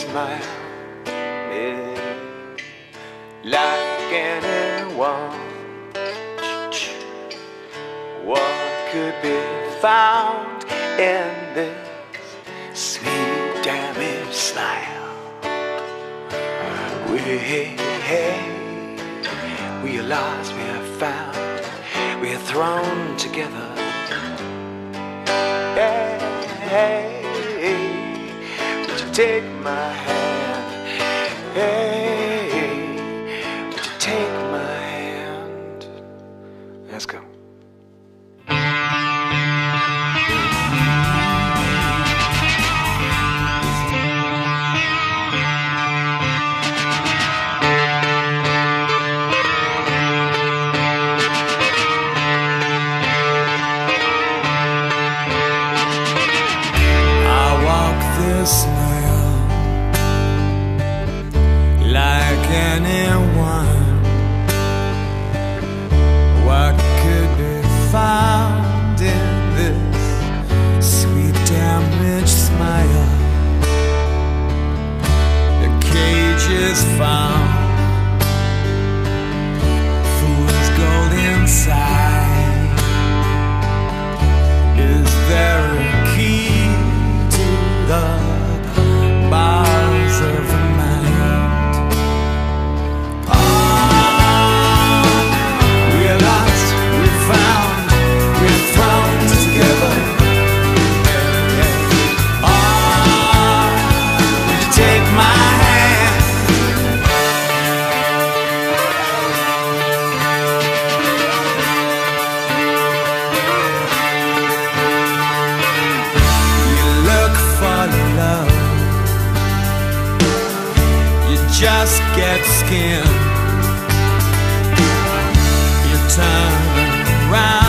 smile, yeah, like anyone. What could be found in this sweet damaged smile? We are lost, we are found, we are thrown together. Hey, would you take my hand? Hey, would you take my hand? Let's go. This mile like anyone. What could be found in this sweet damaged smile? The cage is found, fool's gold inside. Is there a key to the bars of the mind? Oh, we're lost, we're found, we're thrown together. Oh, would you take my hand? You look for love, just get skinned. You turn around.